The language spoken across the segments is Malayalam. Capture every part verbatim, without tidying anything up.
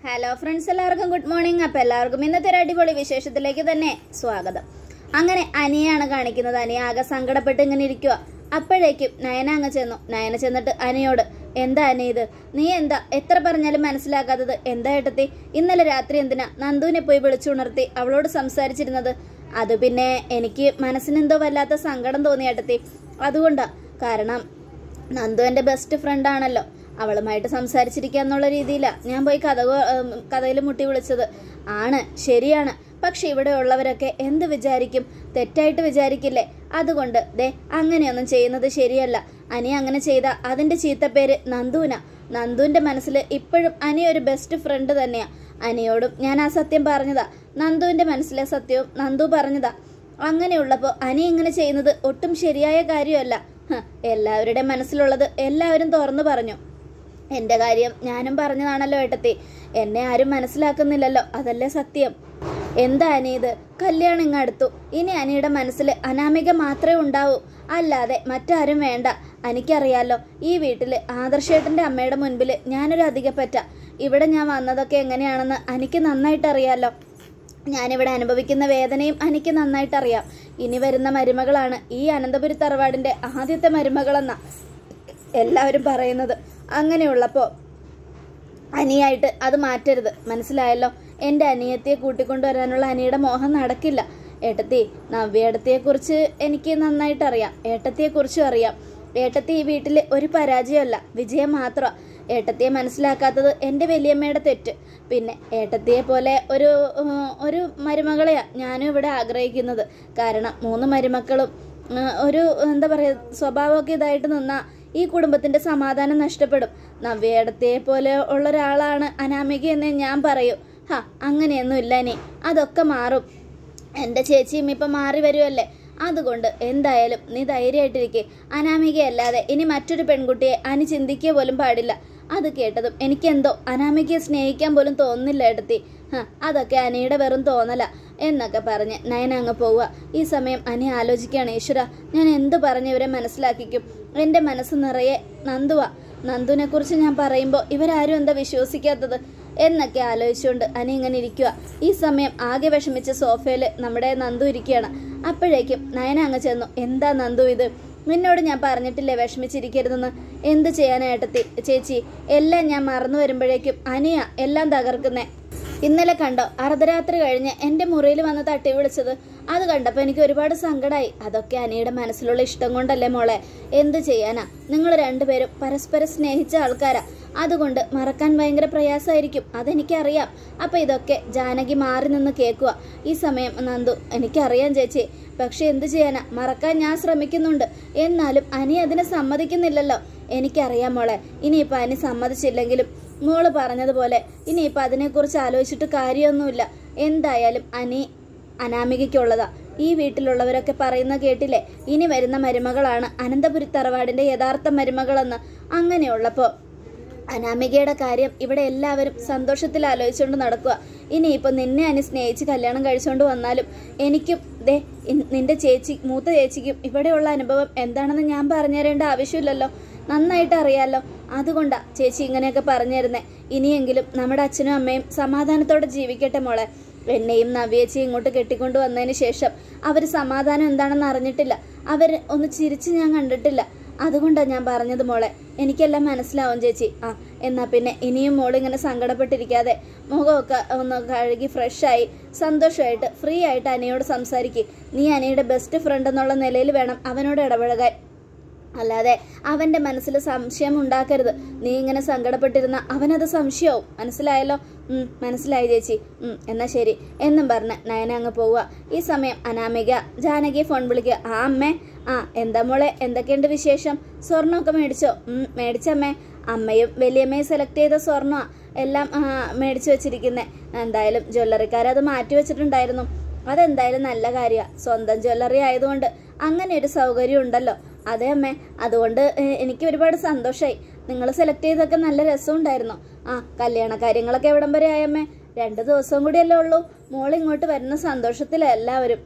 ഹലോ ഫ്രണ്ട്സ്, എല്ലാവർക്കും ഗുഡ് മോർണിംഗ്. അപ്പം എല്ലാവർക്കും ഇന്നത്തെ ഒരു അടിപൊളി വിശേഷത്തിലേക്ക് തന്നെ സ്വാഗതം. അങ്ങനെ അനിയാണ് കാണിക്കുന്നത്. അനിയ ആകെ സങ്കടപ്പെട്ട് ഇങ്ങനെ ഇരിക്കുക. അപ്പോഴേക്കും നയന അങ്ങ് ചെന്നു. നയന ചെന്നിട്ട് അനിയോട്, എന്താ അനി ഇത്? നീ എന്താ എത്ര പറഞ്ഞാലും മനസ്സിലാക്കാത്തത്? എന്താ ഏട്ടത്തി, ഇന്നലെ രാത്രി എന്തിനാ നന്ദുവിനെ പോയി വിളിച്ചുണർത്തി അവളോട് സംസാരിച്ചിരുന്നത്? അത് പിന്നെ എനിക്ക് മനസ്സിനെന്തോ വല്ലാത്ത സങ്കടം തോന്നി ഏട്ടത്തി, അതുകൊണ്ടാ. കാരണം നന്ദു എൻ്റെ ബെസ്റ്റ് ഫ്രണ്ട് ആണല്ലോ, അവളുമായിട്ട് സംസാരിച്ചിരിക്കുക എന്നുള്ള രീതിയിലാണ് ഞാൻ പോയി കഥ കഥയിൽ മുട്ടി വിളിച്ചത്. ആണ്, ശരിയാണ്. പക്ഷെ ഇവിടെ ഉള്ളവരൊക്കെ എന്ത് വിചാരിക്കും? തെറ്റായിട്ട് വിചാരിക്കില്ലേ? അതുകൊണ്ട് ദേ അങ്ങനെയൊന്നും ചെയ്യുന്നത് ശരിയല്ല. അനി അങ്ങനെ ചെയ്ത അതിൻ്റെ ചീത്തപ്പേര് നന്ദുവിനാ. നന്ദുവിൻ്റെ മനസ്സിൽ ഇപ്പോഴും അനി ഒരു ബെസ്റ്റ് ഫ്രണ്ട് തന്നെയാ. അനിയോടും ഞാൻ ആ സത്യം പറഞ്ഞതാ. നന്ദുവിൻ്റെ മനസ്സിലെ സത്യവും നന്ദു പറഞ്ഞതാ. അങ്ങനെയുള്ളപ്പോൾ അനി ഇങ്ങനെ ചെയ്യുന്നത് ഒട്ടും ശരിയായ കാര്യമല്ല. എല്ലാവരുടെ മനസ്സിലുള്ളത് എല്ലാവരും തുറന്നു പറഞ്ഞു. എൻ്റെ കാര്യം ഞാനും പറഞ്ഞതാണല്ലോ ഏട്ടത്തി. എന്നെ ആരും മനസ്സിലാക്കുന്നില്ലല്ലോ, അതല്ലേ സത്യം. എന്താ അനി ഇത്? കല്യാണം ഇങ്ങ് അടുത്തു. ഇനി അനിയുടെ മനസ്സിൽ അനാമിക മാത്രമേ ഉണ്ടാവൂ, അല്ലാതെ മറ്റാരും വേണ്ട. എനിക്കറിയാലോ, ഈ വീട്ടിൽ ആദർശേട്ടൻ്റെ അമ്മയുടെ മുൻപിൽ ഞാനൊരു അധികപ്പറ്റ. ഇവിടെ ഞാൻ വന്നതൊക്കെ എങ്ങനെയാണെന്ന് എനിക്ക് നന്നായിട്ട് അറിയാലോ. ഞാനിവിടെ അനുഭവിക്കുന്ന വേദനയും എനിക്ക് നന്നായിട്ടറിയാം. ഇനി വരുന്ന മരുമകളാണ് ഈ അനന്തപുരി തറവാടിൻ്റെ ആദ്യത്തെ മരുമകളെന്നാ എല്ലാവരും പറയുന്നത്. അങ്ങനെയുള്ളപ്പോൾ അനിയായിട്ട് അത് മാറ്റരുത്, മനസ്സിലായല്ലോ? എൻ്റെ അനിയത്തിയെ കൂട്ടിക്കൊണ്ടുവരാനുള്ള അനിയുടെ മോഹം നടക്കില്ല. ഏട്ടത്തി, നവ്യേട്ടത്തിയെക്കുറിച്ച് എനിക്ക് നന്നായിട്ടറിയാം, ഏട്ടത്തിയെക്കുറിച്ചും അറിയാം. ഏട്ടത്തി ഈ വീട്ടിൽ ഒരു പരാജയമല്ല, വിജയം മാത്രമാണ്. ഏട്ടത്തിയെ മനസ്സിലാക്കാത്തത് എൻ്റെ വലിയമ്മയുടെ തെറ്റ്. പിന്നെ ഏട്ടത്തിയെ പോലെ ഒരു ഒരു മരുമകളെയാണ് ഞാനും ഇവിടെ ആഗ്രഹിക്കുന്നത്. കാരണം മൂന്ന് മരുമക്കളും ഒരു എന്താ പറയുക സ്വഭാവമൊക്കെ ഇതായിട്ട് നിന്നാൽ ഈ കുടുംബത്തിൻ്റെ സമാധാനം നഷ്ടപ്പെടും. നവ്യേടത്തിയെ പോലെ ഉള്ള ഒരാളാണ് അനാമിക എന്നേ ഞാൻ പറയൂ. ഹാ, അങ്ങനെയൊന്നും ഇല്ല ഇനി, അതൊക്കെ മാറും. എൻ്റെ ചേച്ചിയും ഇപ്പം മാറി വരുമല്ലേ. അതുകൊണ്ട് എന്തായാലും നീ ധൈര്യമായിട്ടിരിക്കെ. അനാമികയല്ലാതെ ഇനി മറ്റൊരു പെൺകുട്ടിയെ അനി ചിന്തിക്കുക പോലും പാടില്ല. അത് കേട്ടതും എനിക്കെന്തോ അനാമികയെ സ്നേഹിക്കാൻ പോലും തോന്നുന്നില്ല ഏട്ടത്തി. ഹാ, അതൊക്കെ അനിയുടെ വെറും തോന്നല എന്നൊക്കെ പറഞ്ഞ് നയന അങ്ങ് പോവുക. ഈ സമയം അനി ആലോചിക്കുകയാണ്, ഈശ്വര, ഞാൻ എന്ത് പറഞ്ഞ് ഇവരെ മനസ്സിലാക്കിക്കും? എൻ്റെ മനസ്സ് നിറയെ നന്ദുവാ. നന്ദുവിനെക്കുറിച്ച് ഞാൻ പറയുമ്പോൾ ഇവരാരും എന്താ വിശ്വസിക്കാത്തത് എന്നൊക്കെ ആലോചിച്ചുകൊണ്ട് അനി ഇങ്ങനെ ഇരിക്കുക. ഈ സമയം ആകെ വിഷമിച്ച സോഫയിൽ നമ്മുടെ നന്ദു ഇരിക്കുകയാണ്. അപ്പോഴേക്കും നയന അങ്ങ് ചെന്നു. എന്താ നന്ദു ഇത്? നിന്നോട് ഞാൻ പറഞ്ഞിട്ടില്ലേ വിഷമിച്ചിരിക്കരുതെന്ന്? എന്ത് ചെയ്യാനായിട്ടെത്തി ചേച്ചി? എല്ലാം ഞാൻ മറന്നു വരുമ്പോഴേക്കും അനിയ എല്ലാം തകർക്കുന്നേ. ഇന്നലെ കണ്ടോ, അർദ്ധരാത്രി കഴിഞ്ഞ് എൻ്റെ മുറിയിൽ വന്ന് തട്ടി വിളിച്ചത്? അത് കണ്ടപ്പോൾ എനിക്ക് ഒരുപാട് സങ്കടമായി. അതൊക്കെ അനിയുടെ മനസ്സിലുള്ള ഇഷ്ടം കൊണ്ടല്ലേ മോളെ. എന്ത് ചെയ്യാനാ? നിങ്ങൾ രണ്ടുപേരും പരസ്പരം സ്നേഹിച്ച ആൾക്കാരാ. അതുകൊണ്ട് മറക്കാൻ ഭയങ്കര പ്രയാസമായിരിക്കും, അതെനിക്കറിയാം. അപ്പം ഇതൊക്കെ ജാനകി മാറി നിന്ന് കേൾക്കുക. ഈ സമയം നന്ദു, എനിക്കറിയാം ചേച്ചി, പക്ഷെ എന്ത് ചെയ്യാനാ? മറക്കാൻ ഞാൻ ശ്രമിക്കുന്നുണ്ട്, എന്നാലും അനി അതിനെ സമ്മതിക്കുന്നില്ലല്ലോ. എനിക്കറിയാം മോളെ. ഇനിയിപ്പോൾ അനി സമ്മതിച്ചില്ലെങ്കിലും മോള് പറഞ്ഞതുപോലെ ഇനിയിപ്പോൾ അതിനെക്കുറിച്ച് ആലോചിച്ചിട്ട് കാര്യമൊന്നുമില്ല. എന്തായാലും അനി അനാമികയ്ക്കുള്ളതാ. ഈ വീട്ടിലുള്ളവരൊക്കെ പറയുന്ന കേട്ടില്ലേ, ഇനി വരുന്ന മരുമകളാണ് അനന്തപുരി തറവാടിൻ്റെ യഥാർത്ഥ മരുമകളെന്ന്. അങ്ങനെയുള്ളപ്പോൾ അനാമികയുടെ കാര്യം ഇവിടെ എല്ലാവരും സന്തോഷത്തിൽ ആലോചിച്ചുകൊണ്ട് നടക്കുക. ഇനിയിപ്പോൾ നിന്നെ അനി സ്നേഹിച്ച് കല്യാണം കഴിച്ചുകൊണ്ട് വന്നാലും എനിക്കും ദേ നിൻ്റെ ചേച്ചി മൂത്ത ചേച്ചിക്കും ഇവിടെയുള്ള അനുഭവം എന്താണെന്ന് ഞാൻ പറഞ്ഞു തരേണ്ട ആവശ്യമില്ലല്ലോ, നന്നായിട്ട് അറിയാമല്ലോ. അതുകൊണ്ടാണ് ചേച്ചി ഇങ്ങനെയൊക്കെ പറഞ്ഞു തരുന്നേ. ഇനിയെങ്കിലും നമ്മുടെ അച്ഛനും അമ്മയും സമാധാനത്തോടെ ജീവിക്കട്ടെ മോളെ. എന്നെയും നവ്യേച്ചിയും ഇങ്ങോട്ട് കെട്ടിക്കൊണ്ട് വന്നതിന് ശേഷം അവർ സമാധാനം എന്താണെന്ന് അറിഞ്ഞിട്ടില്ല, അവർ ഒന്ന് ചിരിച്ച് ഞാൻ കണ്ടിട്ടില്ല. അതുകൊണ്ടാണ് ഞാൻ പറഞ്ഞത് മോളെ. എനിക്കെല്ലാം മനസ്സിലാവും ചേച്ചി. ആ എന്നാൽ പിന്നെ ഇനിയും മോളിങ്ങനെ സങ്കടപ്പെട്ടിരിക്കാതെ മുഖമൊക്കെ ഒന്ന് കഴുകി ഫ്രഷായി സന്തോഷമായിട്ട് ഫ്രീ ആയിട്ട് അനിയോട് സംസാരിക്കുക. നീ അനിയുടെ ബെസ്റ്റ് ഫ്രണ്ട് എന്നുള്ള നിലയിൽ വേണം അവനോട് ഇടപഴകാൻ, അല്ലാതെ അവൻ്റെ മനസ്സിൽ സംശയം ഉണ്ടാക്കരുത്. നീ ഇങ്ങനെ സങ്കടപ്പെട്ടിരുന്ന അവനത് സംശയവും. മനസ്സിലായല്ലോ? മനസ്സിലായി ചേച്ചി. എന്നാൽ ശരി എന്നും പറഞ്ഞ് നയന അങ്ങ് പോവുക. ഈ സമയം അനാമിക ജാനകിയെ ഫോൺ വിളിക്കുക. ആ അമ്മേ. ആ എന്താ മോളെ, എന്തൊക്കെയുണ്ട് വിശേഷം? സ്വർണ്ണമൊക്കെ മേടിച്ചോ? മേടിച്ചമ്മേ. അമ്മയും വലിയമ്മയും സെലക്ട് ചെയ്ത സ്വർണ്ണമാണ് എല്ലാം മേടിച്ചു വെച്ചിരിക്കുന്നത്. എന്തായാലും ജ്വല്ലറിക്കാരത് മാറ്റി വെച്ചിട്ടുണ്ടായിരുന്നു. അതെന്തായാലും നല്ല കാര്യമാണ്. സ്വന്തം ജ്വല്ലറി ആയതുകൊണ്ട് അങ്ങനെ ഒരു സൗകര്യം ഉണ്ടല്ലോ. അതെ അമ്മേ, അതുകൊണ്ട് എനിക്ക് ഒരുപാട് സന്തോഷമായി. നിങ്ങൾ സെലക്ട് ചെയ്തൊക്കെ നല്ല രസമുണ്ടായിരുന്നു. ആ കല്യാണ കാര്യങ്ങളൊക്കെ എവിടം വരെ ആയമ്മേ? രണ്ട് ദിവസവും കൂടിയല്ലേ ഉള്ളൂ. മോളിങ്ങോട്ട് വരുന്ന സന്തോഷത്തിലാണ് എല്ലാവരും.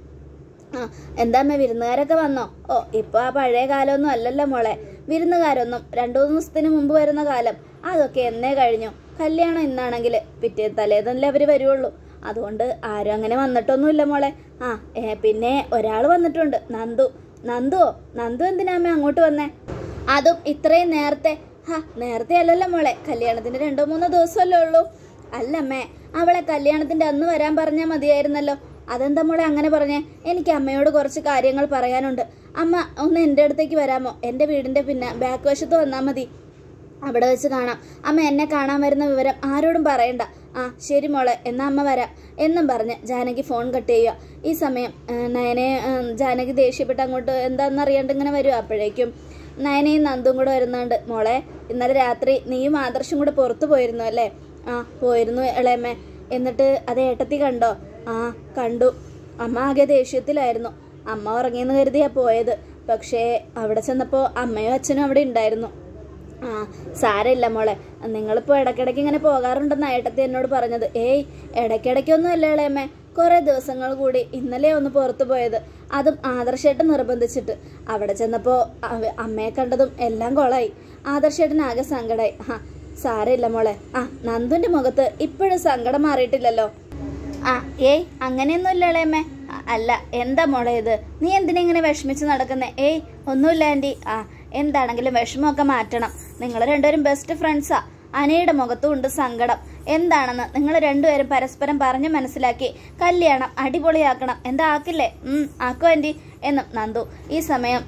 ആ എന്താ അമ്മേ, വിരുന്നുകാരൊക്കെ വന്നോ? ഓ, ഇപ്പോൾ ആ പഴയ കാലമൊന്നും അല്ലല്ലോ മോളെ. വിരുന്നുകാരൊന്നും രണ്ടു മൂന്ന് ദിവസത്തിന് മുമ്പ് വരുന്ന കാലം അതൊക്കെ എന്നേ കഴിഞ്ഞു. കല്യാണം ഇന്നാണെങ്കിൽ പിറ്റേ തലേന്നല്ലേ അവർ വരുള്ളൂ. അതുകൊണ്ട് ആരും അങ്ങനെ വന്നിട്ടൊന്നുമില്ല മോളെ. ആ ഏ പിന്നെ ഒരാൾ വന്നിട്ടുണ്ട്, നന്ദു. നന്ദുവോ? നന്ദു എന്തിനാ അമ്മ അങ്ങോട്ട് വന്നേ? അതും ഇത്രയും നേരത്തെ? ഹാ നേരത്തെ അല്ലല്ലോ മോളെ, കല്യാണത്തിന് രണ്ടോ മൂന്നോ ദിവസമല്ലേ ഉള്ളൂ. അല്ലമ്മേ, അവളെ കല്യാണത്തിന്റെ അന്ന് വരാൻ പറഞ്ഞാൽ മതിയായിരുന്നല്ലോ. അതെന്താ മോളെ അങ്ങനെ പറഞ്ഞേ? എനിക്ക് അമ്മയോട് കുറച്ച് കാര്യങ്ങൾ പറയാനുണ്ട്. അമ്മ ഒന്ന് എൻ്റെ അടുത്തേക്ക് വരാമോ? എൻ്റെ വീടിൻ്റെ പിന്നെ ബാക്ക് വശത്ത് വന്നാൽ മതി, അവിടെ വെച്ച് കാണാം. അമ്മ എന്നെ കാണാൻ വരുന്ന വിവരം ആരോടും പറയണ്ട. ആ ശരി മോളെ, എന്നാ അമ്മ വരാം എന്നും പറഞ്ഞ് ജാനകി ഫോൺ കട്ട് ചെയ്യുക. ഈ സമയം നയനെ ജാനകി ദേഷ്യപ്പെട്ട് അങ്ങോട്ട് എന്താണെന്നറിയാണ്ട് ഇങ്ങനെ വരും. അപ്പോഴേക്കും നയനയും നന്ദും കൂടെ വരുന്നുണ്ട്. മോളെ, ഇന്നലെ രാത്രി നീയും ആദർശും കൂടെ പുറത്തു പോയിരുന്നു അല്ലേ? ആ പോയിരുന്നു ഇളയമ്മേ. എന്നിട്ട് അത് ഏട്ടത്തി കണ്ടോ? ആ കണ്ടു. അമ്മ ആകെ ദേഷ്യത്തിലായിരുന്നു. അമ്മ ഉറങ്ങിയെന്ന് കരുതിയാ പോയത്. പക്ഷേ അവിടെ ചെന്നപ്പോൾ അമ്മയും അച്ഛനും അവിടെ ഉണ്ടായിരുന്നു. ആ സാരമില്ല മോളെ, നിങ്ങളിപ്പോൾ ഇടയ്ക്കിടയ്ക്ക് ഇങ്ങനെ പോകാറുണ്ടെന്ന് ഏട്ടത്തി എന്നോട് പറഞ്ഞത്. ഏയ് ഇടയ്ക്കിടയ്ക്കൊന്നും അല്ല ഇളയമ്മേ, കുറേ ദിവസങ്ങൾ കൂടി. ഇന്നലെ ഒന്ന് പുറത്തു പോയത്, അതും ആദർശേട്ടൻ നിർബന്ധിച്ചിട്ട്. അവിടെ ചെന്നപ്പോൾ അമ്മയെ കണ്ടതും എല്ലാം കൊളായി. ആദർശേട്ടൻ ആകെ സങ്കടമായി. ആ സാരമില്ല മോളെ. ആ നന്ദുവിൻ്റെ മുഖത്ത് ഇപ്പോഴും സങ്കടം മാറിയിട്ടില്ലല്ലോ. ആ ഏയ് അങ്ങനെയൊന്നുമില്ല ഇളയമ്മേ. അല്ല എന്താ മോളെ ഇത്? നീ എന്തിനാ ഇങ്ങനെ വിഷമിച്ച് നടക്കുന്നേ? ഏയ് ഒന്നുമില്ല ആൻറ്റി. ആ എന്താണെങ്കിലും വിഷമമൊക്കെ മാറ്റണം. നിങ്ങൾ രണ്ടുപേരും ബെസ്റ്റ് ഫ്രണ്ട്സാ. അനയുടെ മുഖത്തും ഉണ്ട് സങ്കടം. എന്താണെന്ന് നിങ്ങൾ രണ്ടുപേരും പരസ്പരം പറഞ്ഞ് മനസ്സിലാക്കി കല്യാണം അടിപൊളിയാക്കണം. എന്താ ആക്കില്ലേ? ഉം ആക്കോ ആൻറ്റി എന്നും നന്ദു. ഈ സമയം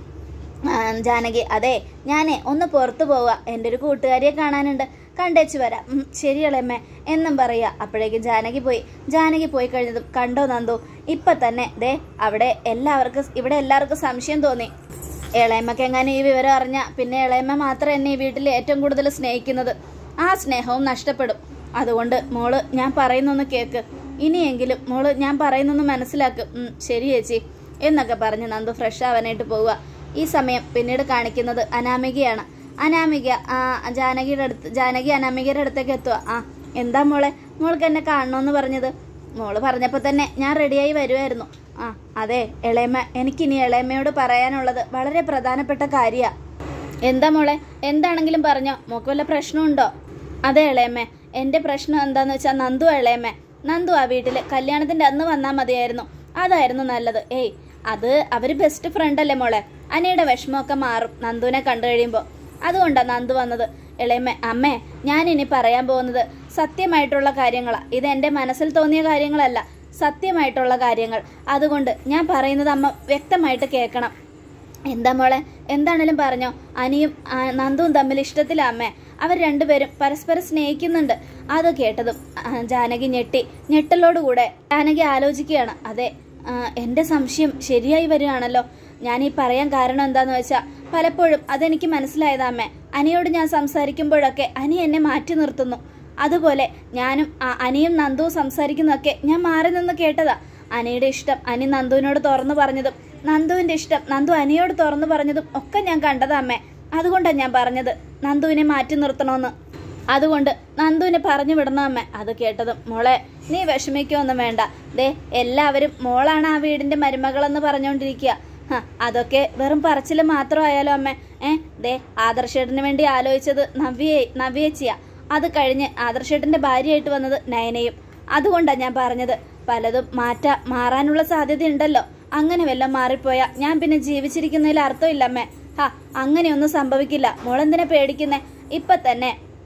ജാനകി, അതെ ഞാനേ ഒന്ന് പുറത്തു പോവുക, എൻ്റെ ഒരു കൂട്ടുകാരിയെ കാണാനുണ്ട്, കണ്ടേച്ചു വരാം. ശരിയളമ്മേ എന്നും പറയുക. അപ്പോഴേക്കും ജാനകി പോയി. ജാനകി പോയി കഴിഞ്ഞതും, കണ്ടോ നന്ദു, ഇപ്പം തന്നെ ദേ അവിടെ എല്ലാവർക്കും ഇവിടെ എല്ലാവർക്കും സംശയം തോന്നി. ഇളയമ്മക്ക് എങ്ങനെ ഈ വിവരം അറിഞ്ഞ പിന്നെ ഇളയമ്മ മാത്രം എന്നെ ഈ വീട്ടിൽ ഏറ്റവും കൂടുതൽ സ്നേഹിക്കുന്നത്. ആ സ്നേഹവും നഷ്ടപ്പെടും. അതുകൊണ്ട് മോള് ഞാൻ പറയുന്നൊന്ന് കേൾക്ക്. ഇനിയെങ്കിലും മോള് ഞാൻ പറയുന്നൊന്ന് മനസ്സിലാക്കും. ശരി ചേച്ചി എന്നൊക്കെ പറഞ്ഞ് നന്ദു ഫ്രഷ് ആവാനായിട്ട് പോവുക. ഈ സമയം പിന്നീട് കാണിക്കുന്നത് അനാമികയാണ്. അനാമിക ആ ജാനകിയുടെ അടുത്ത് ജാനകി അനാമികയുടെ അടുത്തേക്ക് എത്തുക. ആ എന്താ മോളെ, മോൾക്ക് എന്നെ കാണണമെന്ന് പറഞ്ഞത്? മോള് പറഞ്ഞപ്പോൾ തന്നെ ഞാൻ റെഡിയായി വരുമായിരുന്നു. ആ അതെ ഇളയമ്മ, എനിക്കിനി ഇളയമ്മയോട് പറയാനുള്ളത് വളരെ പ്രധാനപ്പെട്ട കാര്യമാണ്. എന്താ മോളെ? എന്താണെങ്കിലും പറഞ്ഞോ. മോൾക്ക് വല്ല പ്രശ്നമുണ്ടോ? അതെ ഇളയമ്മേ, എൻ്റെ പ്രശ്നം എന്താന്ന് വെച്ചാൽ നന്ദു ഇളയമ്മേ. നന്ദു ആ വീട്ടിൽ കല്യാണത്തിൻ്റെ അന്ന് വന്നാൽ മതിയായിരുന്നു, അതായിരുന്നു നല്ലത്. ഏയ് അത് അവർ ബെസ്റ്റ് ഫ്രണ്ടല്ലേ മോളെ. അനിയുടെ വിഷമമൊക്കെ മാറും നന്ദുവിനെ കണ്ടു കഴിയുമ്പോൾ. അതുകൊണ്ടാണ് നന്ദു വന്നത്. ഇളയമ്മ അമ്മേ, ഞാനിനി പറയാൻ പോകുന്നത് സത്യമായിട്ടുള്ള കാര്യങ്ങളാണ്. ഇത് എൻ്റെ മനസ്സിൽ തോന്നിയ കാര്യങ്ങളല്ല, സത്യമായിട്ടുള്ള കാര്യങ്ങൾ. അതുകൊണ്ട് ഞാൻ പറയുന്നത് അമ്മ വ്യക്തമായിട്ട് കേൾക്കണം. എന്താ മോളെ? എന്താണേലും പറഞ്ഞോ. അനിയും നന്ദുവും തമ്മിൽ ഇഷ്ടത്തിലാ അമ്മേ. അവർ രണ്ടുപേരും പരസ്പരം സ്നേഹിക്കുന്നുണ്ട്. അത് കേട്ടതും ജാനകി ഞെട്ടി. ഞെട്ടലോടുകൂടെ ജാനകി ആലോചിക്കുകയാണ്. അതെ, എൻ്റെ സംശയം ശരിയായി വരികയാണല്ലോ. ഞാൻ ഈ പറയാൻ കാരണം എന്താന്ന് വെച്ചാൽ പലപ്പോഴും അതെനിക്ക് മനസ്സിലായതാ അമ്മേ. അനിയോട് ഞാൻ സംസാരിക്കുമ്പോഴൊക്കെ അനി എന്നെ മാറ്റി നിർത്തുന്നു. അതുപോലെ ഞാനും അനിയും നന്ദുവും സംസാരിക്കുന്നതൊക്കെ ഞാൻ മാറി നിന്ന് കേട്ടതാ. അനിയുടെ ഇഷ്ടം അനി നന്ദുവിനോട് തുറന്നു പറഞ്ഞതും നന്ദുവിൻ്റെ ഇഷ്ടം നന്ദു അനിയോട് തുറന്നു പറഞ്ഞതും ഒക്കെ ഞാൻ കണ്ടതാ അമ്മേ. അതുകൊണ്ടാണ് ഞാൻ പറഞ്ഞത് നന്ദുവിനെ മാറ്റി നിർത്തണമെന്ന്. അതുകൊണ്ട് നന്ദുവിനെ പറഞ്ഞു വിടണം അമ്മ. അത് കേട്ടതും, മോളെ നീ വിഷമിക്കൊന്നും വേണ്ട. ദേ എല്ലാവരും മോളാണ് ആ വീടിൻ്റെ മരുമകളെന്ന് പറഞ്ഞുകൊണ്ടിരിക്കുക. ഹാ അതൊക്കെ വെറും പറച്ചിൽ മാത്രമായാലോ അമ്മ. ഏ ദേ ആദർശേട്ടന് വേണ്ടി ആലോചിച്ചത് നവ്യയെ നവ്യേച്ചിയാ. അത് കഴിഞ്ഞ് ആദർശേട്ടൻ്റെ ഭാര്യയായിട്ട് വന്നത് നയനയും. അതുകൊണ്ടാണ് ഞാൻ പറഞ്ഞത് പലതും മാറ്റാ മാറാനുള്ള സാധ്യതയുണ്ടല്ലോ. അങ്ങനെ വല്ലതും മാറിപ്പോയാൽ ഞാൻ പിന്നെ ജീവിച്ചിരിക്കുന്നതിൽ അർത്ഥമില്ല അമ്മേ. ഹാ അങ്ങനെയൊന്നും സംഭവിക്കില്ല. മോളെന്തിനാ പേടിക്കുന്നേ? ഇപ്പം തന്നെ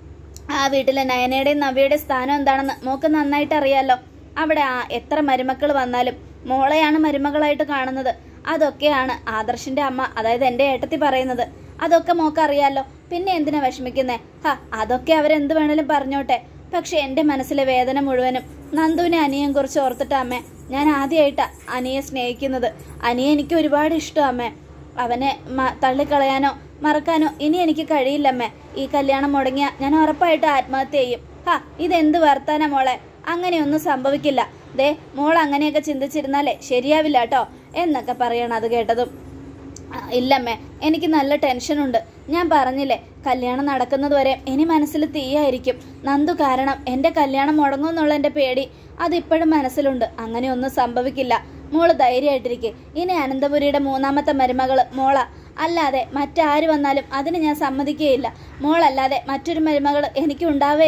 ആ വീട്ടിലെ നയനയുടെയും നവ്യയുടെയും സ്ഥാനം എന്താണെന്ന് മോക്ക് നന്നായിട്ട് അറിയാമല്ലോ. അവിടെ ആ എത്ര മരുമക്കൾ വന്നാലും മോളെയാണ് മരുമകളായിട്ട് കാണുന്നത്. അതൊക്കെയാണ് ആദർശിൻ്റെ അമ്മ, അതായത് എൻ്റെ ഏട്ടത്തി പറയുന്നത്. അതൊക്കെ മോക്ക് അറിയാമല്ലോ. പിന്നെ എന്തിനാ വിഷമിക്കുന്നേ? ഹാ അതൊക്കെ അവരെന്ത് വേണേലും പറഞ്ഞോട്ടെ. പക്ഷെ എൻ്റെ മനസ്സിലെ വേദന മുഴുവനും നന്ദുവിനെ അനിയെ കുറിച്ച് ഓർത്തിട്ടാ അമ്മേ. ഞാൻ ആദ്യമായിട്ടാ അനിയെ സ്നേഹിക്കുന്നത്. അനിയെ എനിക്ക് ഒരുപാട് ഇഷ്ടം അമ്മേ. അവനെ തള്ളിക്കളയാനോ മറക്കാനോ ഇനി എനിക്ക് കഴിയില്ലമ്മേ. ഈ കല്യാണം മുടങ്ങിയ ഞാൻ ഉറപ്പായിട്ട് ആത്മഹത്യ ചെയ്യും. ഹാ ഇതെന്ത് വർത്താനാ മോളെ? അങ്ങനെയൊന്നും സംഭവിക്കില്ല. ദേ മോൾ അങ്ങനെയൊക്കെ ചിന്തിച്ചിരുന്നാലേ ശരിയാവില്ല കേട്ടോ എന്നൊക്കെ പറയണം. അത് കേട്ടതും, ഇല്ലമ്മേ എനിക്ക് നല്ല ടെൻഷനുണ്ട്. ഞാൻ പറഞ്ഞില്ലേ കല്യാണം നടക്കുന്നത് വരെ ഇനി മനസ്സിൽ തീയായിരിക്കും. നന്ദു കാരണം എൻ്റെ കല്യാണം മുടങ്ങുമെന്നുള്ള എൻ്റെ പേടി അതിപ്പോഴും മനസ്സിലുണ്ട്. അങ്ങനെയൊന്നും സംഭവിക്കില്ല. മോള് ധൈര്യമായിട്ടിരിക്കെ. ഇനി അനന്തപുരിയുടെ മൂന്നാമത്തെ മരുമകള് മോളാ. അല്ലാതെ മറ്റാര് വന്നാലും അതിന് ഞാൻ സമ്മതിക്കുകയില്ല. മോളല്ലാതെ മറ്റൊരു മരുമകൾ എനിക്ക് ഉണ്ടാവേയില്ല.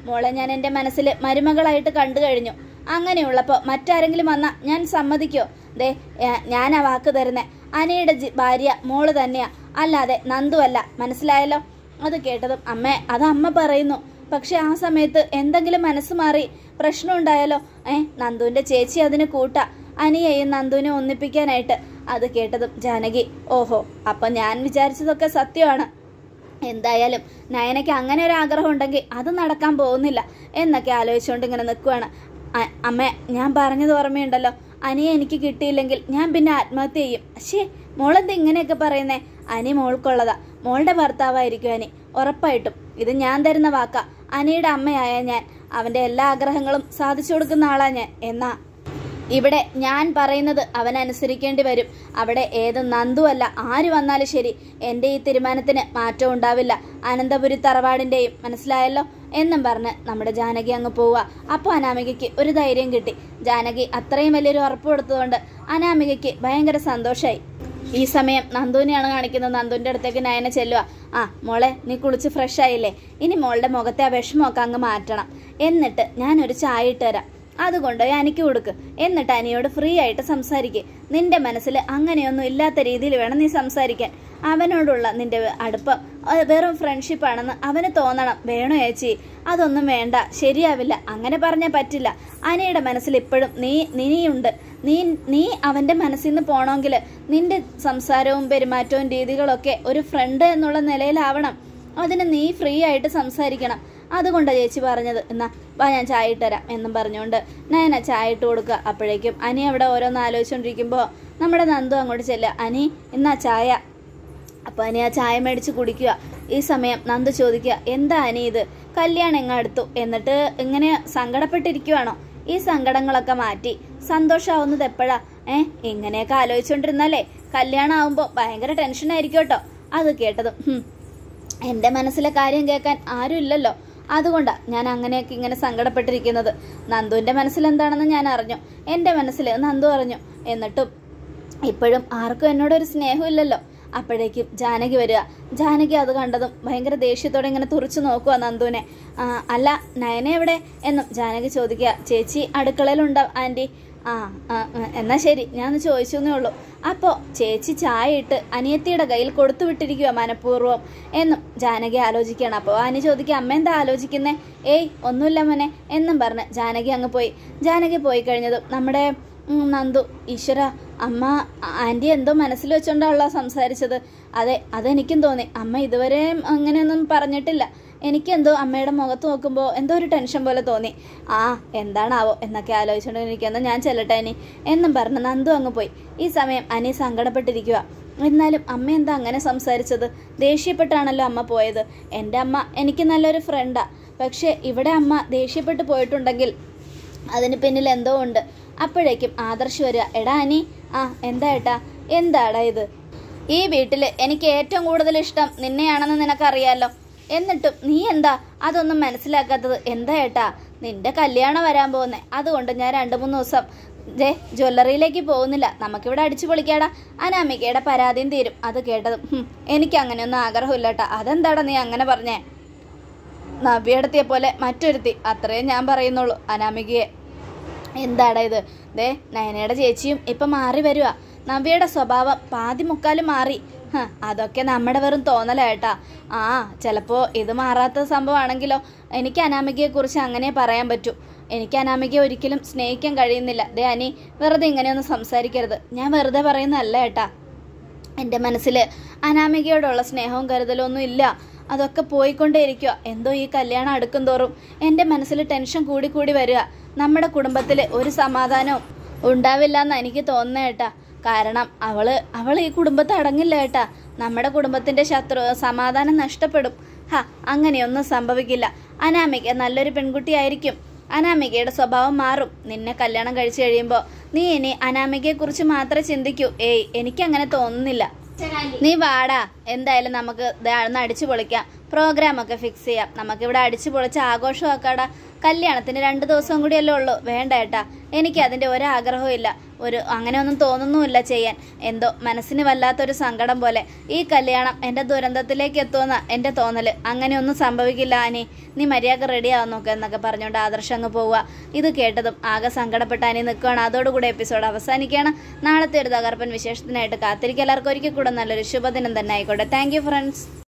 മോളെ ഞാൻ എൻ്റെ മനസ്സിൽ മരുമകളായിട്ട് കണ്ടു കഴിഞ്ഞു. അങ്ങനെയുള്ളപ്പോൾ മറ്റാരെങ്കിലും വന്നാൽ ഞാൻ സമ്മതിക്കോ? ദേ ഞാൻ ആ വാക്ക് തരുന്നേ. അനിയുടെ ഭാര്യ മോള് തന്നെയാ, അല്ലാതെ നന്ദു അല്ല. മനസ്സിലായല്ലോ? അത് കേട്ടതും അമ്മേ അത് അമ്മ പറയുന്നു, പക്ഷെ ആ സമയത്ത് എന്തെങ്കിലും മനസ്സ് മാറി പ്രശ്നം ഉണ്ടായാലോ? ഏ നന്ദുവിൻ്റെ ചേച്ചി അതിന് കൂട്ടാ, അനിയെയും നന്ദുവിനെ ഒന്നിപ്പിക്കാനായിട്ട്. അത് കേട്ടതും ജാനകി ഓഹോ അപ്പം ഞാൻ വിചാരിച്ചതൊക്കെ സത്യമാണ്. എന്തായാലും നയനയ്ക്ക് അങ്ങനെ ഒരു ആഗ്രഹം ഉണ്ടെങ്കിൽ അത് നടക്കാൻ പോകുന്നില്ല എന്നൊക്കെ ആലോചിച്ചുകൊണ്ട് ഇങ്ങനെ നിൽക്കുവാണ്. അമ്മ ഞാൻ പറഞ്ഞത് ഓർമ്മയുണ്ടല്ലോ, അനിയെ എനിക്ക് കിട്ടിയില്ലെങ്കിൽ ഞാൻ പിന്നെ ആത്മഹത്യ ചെയ്യും. പക്ഷേ മോളെന്താ ഇങ്ങനെയൊക്കെ പറയുന്നേ? അനി മോൾക്കുള്ളതാ, മോളുടെ ഭർത്താവായിരിക്കും അനി ഉറപ്പായിട്ടും. ഇത് ഞാൻ തരുന്ന വാക്കാ. അനിയുടെ അമ്മയായ ഞാൻ അവൻ്റെ എല്ലാ ആഗ്രഹങ്ങളും സാധിച്ചു കൊടുക്കുന്ന ആളാ ഞാൻ. എന്നാ ഇവിടെ ഞാൻ പറയുന്നത് അവൻ അനുസരിക്കേണ്ടി വരും. അവിടെ ഏത് നന്ദു അല്ല ആര് വന്നാലും ശരി എൻ്റെ ഈ തീരുമാനത്തിന് മാറ്റം ഉണ്ടാവില്ല, അനന്തപുരി തറവാടിൻ്റെയും. മനസ്സിലായല്ലോ എന്നും പറഞ്ഞ് നമ്മുടെ ജാനകി അങ്ങ് പോവുക. അപ്പോൾ അനാമികയ്ക്ക് ഒരു ധൈര്യം കിട്ടി. ജാനകി അത്രയും വലിയൊരു ഉറപ്പ് കൊടുത്തതുകൊണ്ട് അനാമികയ്ക്ക് ഭയങ്കര സന്തോഷമായി. ഈ സമയം നന്ദുവിനെയാണ് കാണിക്കുന്നത്. നന്ദുവിൻ്റെ അടുത്തേക്ക് നയന ചെല്ലുക. ആ മോളെ നീ കുളിച്ച് ഫ്രഷ് ആയില്ലേ? ഇനി മോളുടെ മുഖത്തെ ആ വിഷമമൊക്കെ അങ്ങ് മാറ്റണം. എന്നിട്ട് ഞാനൊരു ചായ ഇട്ട് തരാം, അതുകൊണ്ട് എനിക്ക് കൊടുക്ക്. എന്നിട്ട് അനിയോട് ഫ്രീ ആയിട്ട് സംസാരിക്കുക. നിന്റെ മനസ്സിൽ അങ്ങനെയൊന്നും ഇല്ലാത്ത രീതിയിൽ വേണം നീ സംസാരിക്കാൻ. അവനോടുള്ള നിന്റെ അടുപ്പം വെറും ഫ്രണ്ട്ഷിപ്പാണെന്ന് അവന് തോന്നണം. വേണോ ചേച്ചി? അതൊന്നും വേണ്ട, ശരിയാവില്ല. അങ്ങനെ പറഞ്ഞാൽ പറ്റില്ല. അനിയുടെ മനസ്സിൽ ഇപ്പോഴും നീ നീയുണ്ട്. നീ നീ അവൻ്റെ മനസ്സിൽ നിന്ന് പോകണമെങ്കിൽ നിന്റെ സംസാരവും പെരുമാറ്റവും രീതികളൊക്കെ ഒരു ഫ്രണ്ട് എന്നുള്ള നിലയിലാവണം. അതിന് നീ ഫ്രീ ആയിട്ട് സംസാരിക്കണം. അതുകൊണ്ടാണ് ചേച്ചി പറഞ്ഞത്. എന്നാ വാ ഞാൻ ചായ ഇട്ട് തരാം എന്നും പറഞ്ഞുകൊണ്ട് നയന ചായ ഇട്ട് കൊടുക്കുക. അപ്പോഴേക്കും അനി അവിടെ ഓരോന്ന് ആലോചിച്ചുകൊണ്ടിരിക്കുമ്പോൾ നമ്മുടെ നന്ദു അങ്ങോട്ട് ചെല്ലുക. അനി എന്നാ ചായ. അപ്പോൾ അനി ആ ചായ മേടിച്ച് കുടിക്കുക. ഈ സമയം നന്ദു ചോദിക്കുക, എന്താ അനി ഇത്? കല്യാണം എങ്ങ അടുത്തു, എന്നിട്ട് ഇങ്ങനെ സങ്കടപ്പെട്ടിരിക്കുവാണോ? ഈ സങ്കടങ്ങളൊക്കെ മാറ്റി സന്തോഷമാവുന്നത് എപ്പോഴാ? ഏഹ് ഇങ്ങനെയൊക്കെ ആലോചിച്ചുകൊണ്ടിരുന്നാലേ കല്യാണം ആവുമ്പോൾ ഭയങ്കര ടെൻഷനായിരിക്കും കേട്ടോ. അത് കേട്ടതും എൻ്റെ മനസ്സിലെ കാര്യം കേൾക്കാൻ ആരും ഇല്ലല്ലോ, അതുകൊണ്ടാണ് ഞാൻ അങ്ങനെയൊക്കെ ഇങ്ങനെ സങ്കടപ്പെട്ടിരിക്കുന്നത്. നന്ദുവിൻ്റെ മനസ്സിലെന്താണെന്ന് ഞാൻ അറിഞ്ഞു, എൻ്റെ മനസ്സിൽ നന്ദു അറിഞ്ഞു. എന്നിട്ടും ഇപ്പോഴും ആർക്കും എന്നോടൊരു സ്നേഹമില്ലല്ലോ. അപ്പോഴേക്കും ജാനകി വരിക. ജാനകി അത് കണ്ടതും ഭയങ്കര ദേഷ്യത്തോടെ ഇങ്ങനെ തുറച്ചു നോക്കുക നന്ദുവിനെ. അല്ല നയന എവിടെ എന്നും ജാനകി ചോദിക്കുക. ചേച്ചി അടുക്കളയിലുണ്ടാവും ആൻറ്റി. ആ എന്നാ ശരി, ഞാൻ ചോദിച്ചു എന്നേ ഉള്ളൂ. അപ്പോൾ ചേച്ചി ചായ ഇട്ട് അനിയത്തിയുടെ കയ്യിൽ കൊടുത്തു വിട്ടിരിക്കുക മനഃപൂർവ്വം എന്നും ജാനകി ആലോചിക്കുകയാണ്. അപ്പോൾ അനി ചോദിക്കുക, അമ്മ എന്താ ആലോചിക്കുന്നേ? ഏയ് ഒന്നുമില്ല മോനെ എന്നും പറഞ്ഞ് ജാനകി അങ്ങ് പോയി. ജാനകി പോയി കഴിഞ്ഞതും നമ്മുടെ നന്ദു, ഈശ്വര അമ്മ ആൻറ്റി എന്തോ മനസ്സിൽ വെച്ചോണ്ടാണല്ലോ സംസാരിച്ചത്. അതെ അതെനിക്കും തോന്നി. അമ്മ ഇതുവരെ അങ്ങനെയൊന്നും പറഞ്ഞിട്ടില്ല. എനിക്കെന്തോ അമ്മയുടെ മുഖത്ത് നോക്കുമ്പോൾ എന്തോ ഒരു ടെൻഷൻ പോലെ തോന്നി. ആ എന്താണാവോ എന്നൊക്കെ ആലോചിച്ചുകൊണ്ടിരിക്കുന്ന ഞാൻ ചെല്ലട്ടെ അനി എന്നും പറഞ്ഞ് നന്ദു അങ്ങ് പോയി. ഈ സമയം അനി സങ്കടപ്പെട്ടിരിക്കുക. എന്നാലും അമ്മ എന്താ അങ്ങനെ സംസാരിച്ചത്? ദേഷ്യപ്പെട്ടാണല്ലോ അമ്മ പോയത്. എൻ്റെ അമ്മ എനിക്ക് നല്ലൊരു ഫ്രണ്ടാ. പക്ഷേ ഇവിടെ അമ്മ ദേഷ്യപ്പെട്ട് പോയിട്ടുണ്ടെങ്കിൽ അതിന് പിന്നിൽ എന്തോ ഉണ്ട്. അപ്പോഴേക്കും ആദർശ് വരിക. എടാ അനി. ആ എന്താ ഏട്ടാ? എന്താടാ ഇത്? ഈ വീട്ടിൽ എനിക്ക് ഏറ്റവും കൂടുതൽ ഇഷ്ടം നിന്നെയാണെന്ന് നിനക്കറിയാലോ. എന്നിട്ടും നീ എന്താ അതൊന്നും മനസ്സിലാക്കാത്തത്? എന്താ ഏട്ടാ? നിന്റെ കല്യാണം വരാൻ പോകുന്നേ, അതുകൊണ്ട് ഞാൻ രണ്ട് മൂന്ന് ദിവസം ജേ ജ്വല്ലറിയിലേക്ക് പോകുന്നില്ല. നമുക്കിവിടെ അടിച്ചു പൊളിക്കാടാ. അനാമികയുടെ പരാതിയും തീരും. അത് കേട്ടതും എനിക്ക് അങ്ങനെയൊന്നും ആഗ്രഹമില്ല ഏട്ടാ. അതെന്താടാ നീ അങ്ങനെ പറഞ്ഞേ? നവ്യടത്തിയെ പോലെ മറ്റൊരുത്തി, അത്രയും ഞാൻ പറയുന്നുള്ളൂ അനാമികയെ. എന്താടാ ഇത്? ദേ നയനയുടെ ചേച്ചിയും ഇപ്പം മാറി വരുക. നവ്യയുടെ സ്വഭാവം പാതി മുക്കാലും മാറി. അതൊക്കെ നമ്മുടെ വെറും തോന്നലേട്ടാ. ആ ചിലപ്പോൾ ഇത് മാറാത്ത സംഭവമാണെങ്കിലോ. എനിക്ക് അനാമികയെക്കുറിച്ച് അങ്ങനെ പറയാൻ പറ്റൂ. എനിക്ക് അനാമികയെ ഒരിക്കലും സ്നേഹിക്കാൻ കഴിയുന്നില്ല. ദേ അനി വെറുതെ ഇങ്ങനെയൊന്നും സംസാരിക്കരുത്. ഞാൻ വെറുതെ പറയുന്നതല്ല ഏട്ടാ. എൻ്റെ മനസ്സിൽ അനാമികയോടുള്ള സ്നേഹവും കരുതലും ഒന്നും ഇല്ല. അതൊക്കെ പോയിക്കൊണ്ടേയിരിക്കുക. എന്തോ ഈ കല്യാണം അടുക്കും തോറും എൻ്റെ മനസ്സിൽ ടെൻഷൻ കൂടി കൂടി വരിക. നമ്മുടെ കുടുംബത്തിൽ ഒരു സമാധാനവും ഉണ്ടാവില്ല എന്ന് എനിക്ക് തോന്നുന്നത് ഏട്ടാ. കാരണം അവള് അവൾ ഈ കുടുംബത്തെ അടങ്ങില്ല ഏട്ടാ. നമ്മുടെ കുടുംബത്തിൻ്റെ ശത്രു സമാധാനം നഷ്ടപ്പെടും. ഹാ അങ്ങനെയൊന്നും സംഭവിക്കില്ല. അനാമിക നല്ലൊരു പെൺകുട്ടിയായിരിക്കും. അനാമികയുടെ സ്വഭാവം മാറും. നിന്നെ കല്യാണം കഴിച്ചു കഴിയുമ്പോൾ നീ ഇനി അനാമികയെക്കുറിച്ച് മാത്രമേ ചിന്തിക്കൂ. ഏയ് എനിക്കങ്ങനെ തോന്നുന്നില്ല. നീ വാടാ. എന്തായാലും നമുക്ക് അടിച്ചു പൊളിക്കാം. പ്രോഗ്രാമൊക്കെ ഫിക്സ് ചെയ്യാം. നമുക്കിവിടെ അടിച്ചു പൊളിച്ച് ആഘോഷമാക്കാടാ. കല്യാണത്തിന് രണ്ട് ദിവസം കൂടിയല്ലേ ഉള്ളൂ. വേണ്ട ഏട്ടാ, എനിക്ക് അതിൻ്റെ ഒരാഗ്രഹവും ഇല്ല. ഒരു അങ്ങനെയൊന്നും തോന്നുന്നുമില്ല ചെയ്യാൻ. എന്തോ മനസ്സിന് വല്ലാത്തൊരു സങ്കടം പോലെ. ഈ കല്യാണം എൻ്റെ ദുരന്തത്തിലേക്ക് എത്തുമെന്ന എൻ്റെ തോന്നൽ. അങ്ങനെയൊന്നും സംഭവിക്കില്ല അനി, നീ മര്യാദ റെഡി ആവാൻ നോക്കുക എന്നൊക്കെ പറഞ്ഞുകൊണ്ട് ആദർശ് അങ്ങ് പോവുക. ഇത് കേട്ടതും ആകെ സങ്കടപ്പെട്ട അനി നിൽക്കുകയാണ്. അതോടുകൂടി എപ്പിസോഡ് അവസാനിക്കുകയാണ്. നാളത്തെ ഒരു തകർപ്പൻ വിശേഷത്തിനായിട്ട് കാത്തിരിക്കുക. എല്ലാവർക്കും ഒരിക്കൽ കൂടെ നല്ലൊരു ശുഭദിനം തന്നെ ആയിക്കോട്ടെ. Thank you friends.